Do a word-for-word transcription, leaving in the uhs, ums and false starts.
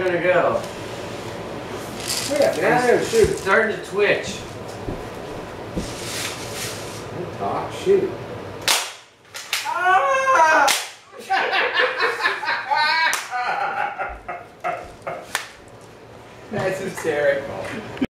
gonna go. Yeah, get out there and shoot. It's starting to twitch. Don't talk, shoot. Ah! That's hysterical.